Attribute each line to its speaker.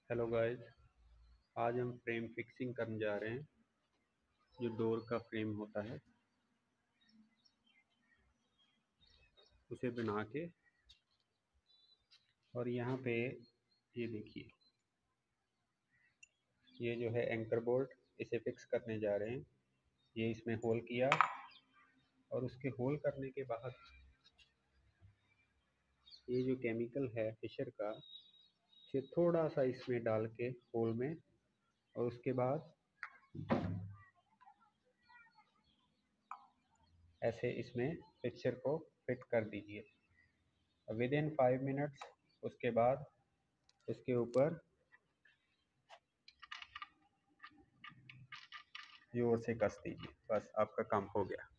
Speaker 1: Hello guys. आज हम frame fixing करने जा रहे हैं। जो डोर का फ्रेम होता है उसे बना के, और यहाँ पे ये देखिए, ये जो है एंकर बोल्ट, इसे फिक्स करने जा रहे हैं। ये इसमें होल किया, और उसके होल करने के बाद ये जो केमिकल है फिशर का, इसे थोड़ा सा इसमें डाल के होल में, और उसके बाद ऐसे इसमें फिक्सर को फिट कर दीजिए। विद इन 5 मिनट्स उसके बाद इसके ऊपर जोर से कस दीजिए। बस आपका काम हो गया।